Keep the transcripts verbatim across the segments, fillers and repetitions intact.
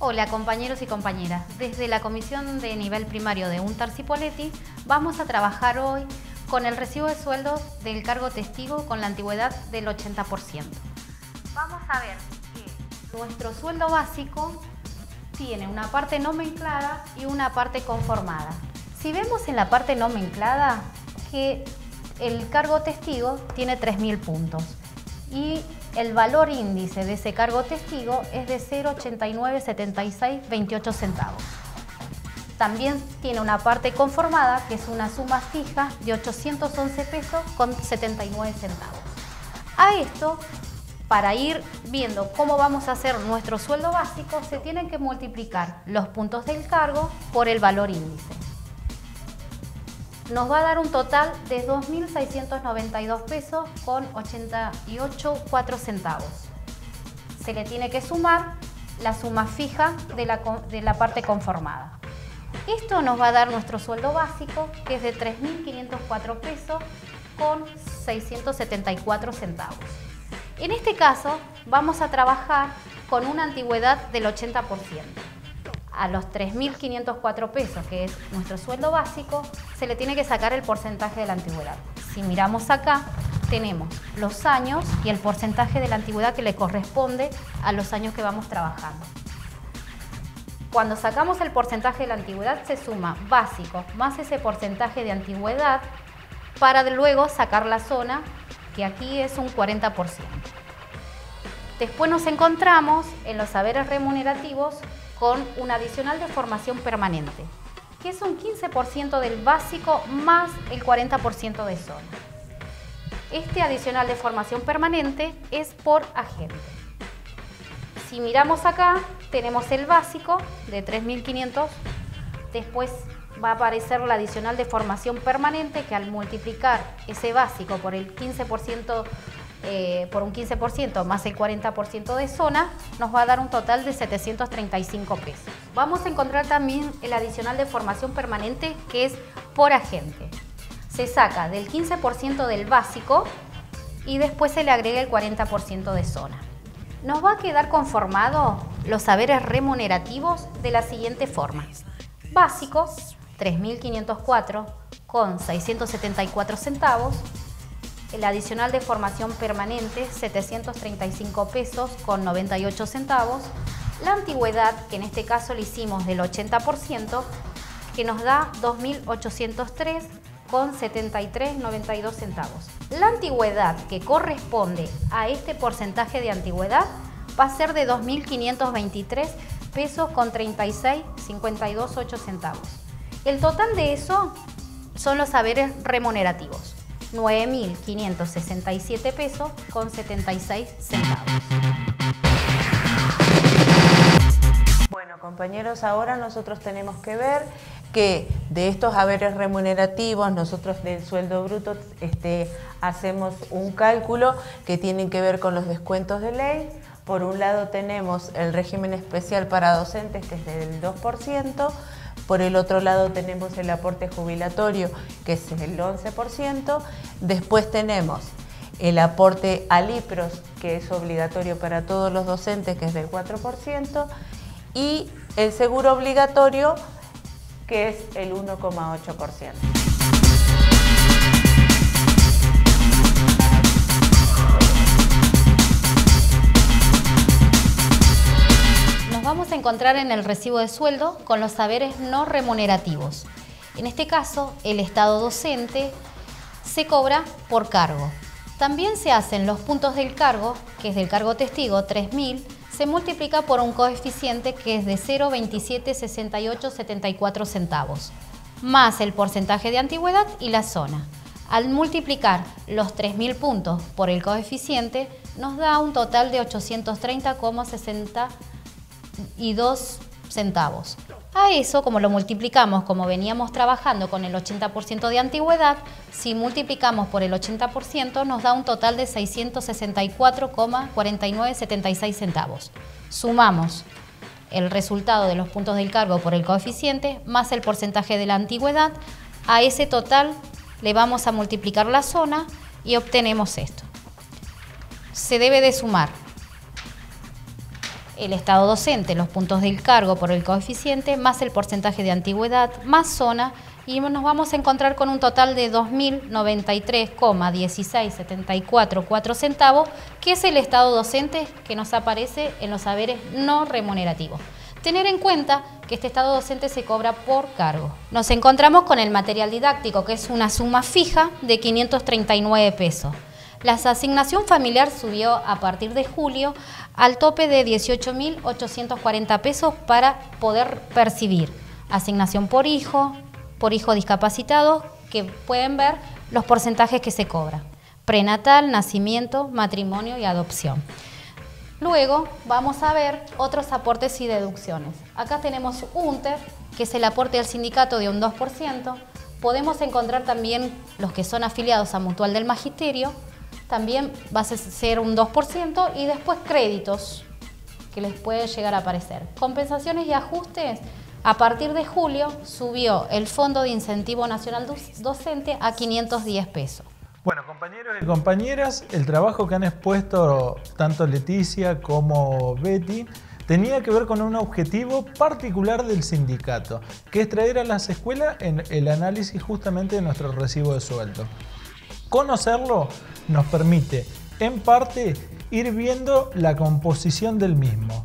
Hola compañeros y compañeras, desde la Comisión de Nivel Primario de UNTAR Cipolletti vamos a trabajar hoy con el recibo de sueldo del cargo testigo con la antigüedad del ochenta por ciento. Vamos a ver que nuestro sueldo básico tiene una parte nomenclada y una parte conformada. Si vemos en la parte nomenclada que el cargo testigo tiene tres mil puntos y el valor índice de ese cargo testigo es de cero coma ochenta y nueve setenta y seis veintiocho centavos. También tiene una parte conformada que es una suma fija de ochocientos once pesos con setenta y nueve centavos. A esto, para ir viendo cómo vamos a hacer nuestro sueldo básico, se tienen que multiplicar los puntos del cargo por el valor índice. Nos va a dar un total de dos mil seiscientos noventa y dos pesos con ochenta y ocho coma cuatro centavos. Se le tiene que sumar la suma fija de la, de la parte conformada. Esto nos va a dar nuestro sueldo básico, que es de tres mil quinientos cuatro pesos con seiscientos setenta y cuatro centavos. En este caso vamos a trabajar con una antigüedad del ochenta por ciento. A los tres mil quinientos cuatro pesos, que es nuestro sueldo básico, se le tiene que sacar el porcentaje de la antigüedad. Si miramos acá, tenemos los años y el porcentaje de la antigüedad que le corresponde a los años que vamos trabajando. Cuando sacamos el porcentaje de la antigüedad, se suma básico más ese porcentaje de antigüedad para luego sacar la zona, que aquí es un cuarenta por ciento. Después nos encontramos en los saberes remunerativos con un adicional de formación permanente, que es un quince por ciento del básico más el cuarenta por ciento de zona. Este adicional de formación permanente es por agente. Si miramos acá, tenemos el básico de tres mil quinientos, después va a aparecer la adicional de formación permanente, que al multiplicar ese básico por el quince por ciento Eh, por un quince por ciento más el cuarenta por ciento de zona, nos va a dar un total de setecientos treinta y cinco pesos. Vamos a encontrar también el adicional de formación permanente, que es por agente. Se saca del quince por ciento del básico y después se le agrega el cuarenta por ciento de zona. Nos va a quedar conformado los saberes remunerativos de la siguiente forma. Básico, tres mil quinientos cuatro con seiscientos setenta y cuatro centavos. El adicional de formación permanente, setecientos treinta y cinco pesos con noventa y ocho centavos. La antigüedad, que en este caso le hicimos del ochenta por ciento, que nos da dos mil ochocientos tres con setenta y tres noventa y dos centavos. La antigüedad que corresponde a este porcentaje de antigüedad va a ser de dos mil quinientos veintitrés pesos con treinta y seis cincuenta y dos ocho centavos. El total de eso son los saberes remunerativos. nueve mil quinientos sesenta y siete pesos con setenta y seis centavos. Bueno, compañeros, ahora nosotros tenemos que ver que de estos haberes remunerativos, nosotros del sueldo bruto este, hacemos un cálculo que tiene que ver con los descuentos de ley. Por un lado tenemos el régimen especial para docentes, que es del dos por ciento. Por el otro lado tenemos el aporte jubilatorio, que es el once por ciento. Después tenemos el aporte al I P R O S, que es obligatorio para todos los docentes, que es del cuatro por ciento. Y el seguro obligatorio, que es el uno coma ocho por ciento. Vamos a encontrar en el recibo de sueldo con los saberes no remunerativos. En este caso, el estado docente se cobra por cargo. También se hacen los puntos del cargo, que es del cargo testigo, tres mil, se multiplica por un coeficiente que es de cero coma veintisiete sesenta y ocho setenta y cuatro centavos, más el porcentaje de antigüedad y la zona. Al multiplicar los tres mil puntos por el coeficiente, nos da un total de ochocientos treinta coma sesenta y dos centavos. A eso, como lo multiplicamos, como veníamos trabajando con el ochenta por ciento de antigüedad, si multiplicamos por el ochenta por ciento nos da un total de seiscientos sesenta y cuatro coma cuarenta y nueve setenta y seis centavos. Sumamos el resultado de los puntos del cargo por el coeficiente más el porcentaje de la antigüedad. A ese total le vamos a multiplicar la zona y obtenemos esto. Se debe de sumar el estado docente, los puntos del cargo por el coeficiente, más el porcentaje de antigüedad, más zona, y nos vamos a encontrar con un total de dos mil noventa y tres coma dieciséis setenta y cuatro cuatro centavos, que es el estado docente que nos aparece en los haberes no remunerativos. Tener en cuenta que este estado docente se cobra por cargo. Nos encontramos con el material didáctico, que es una suma fija de quinientos treinta y nueve pesos. La asignación familiar subió a partir de julio al tope de dieciocho mil ochocientos cuarenta pesos para poder percibir asignación por hijo, por hijo discapacitado, que pueden ver los porcentajes que se cobran: prenatal, nacimiento, matrimonio y adopción. Luego vamos a ver otros aportes y deducciones. Acá tenemos UNTER, que es el aporte al sindicato de un dos por ciento. Podemos encontrar también los que son afiliados a Mutual del Magisterio, también va a ser un dos por ciento, y después créditos que les pueden llegar a aparecer. Compensaciones y ajustes. A partir de julio subió el Fondo de Incentivo Nacional Docente a quinientos diez pesos. Bueno, compañeros y compañeras, el trabajo que han expuesto tanto Leticia como Betty tenía que ver con un objetivo particular del sindicato, que es traer a las escuelas en el análisis justamente de nuestro recibo de sueldo. Conocerlo nos permite, en parte, ir viendo la composición del mismo.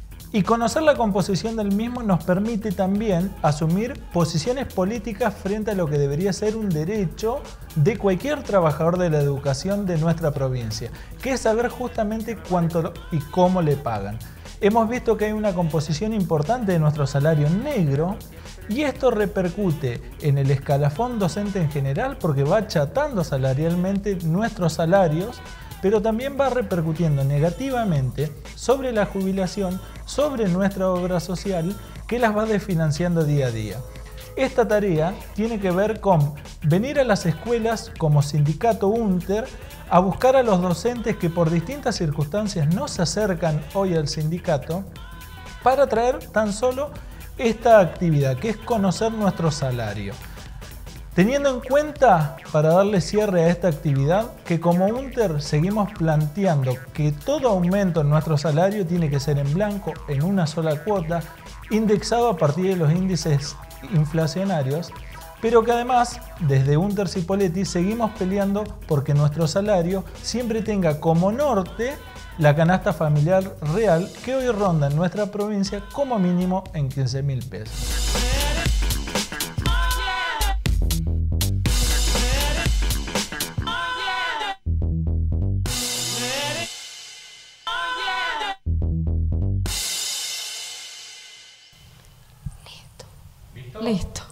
Y conocer la composición del mismo nos permite también asumir posiciones políticas frente a lo que debería ser un derecho de cualquier trabajador de la educación de nuestra provincia, que es saber justamente cuánto y cómo le pagan. Hemos visto que hay una composición importante de nuestro salario negro, y esto repercute en el escalafón docente en general, porque va achatando salarialmente nuestros salarios, pero también va repercutiendo negativamente sobre la jubilación, sobre nuestra obra social, que las va desfinanciando día a día. Esta tarea tiene que ver con venir a las escuelas como sindicato UNTER a buscar a los docentes que por distintas circunstancias no se acercan hoy al sindicato, para traer tan solo esta actividad, que es conocer nuestro salario. Teniendo en cuenta, para darle cierre a esta actividad, que como UNTER seguimos planteando que todo aumento en nuestro salario tiene que ser en blanco, en una sola cuota, indexado a partir de los índices inflacionarios, pero que además, desde UNTER Cipolletti, seguimos peleando porque nuestro salario siempre tenga como norte la canasta familiar real, que hoy ronda en nuestra provincia como mínimo en quince mil pesos. Listo.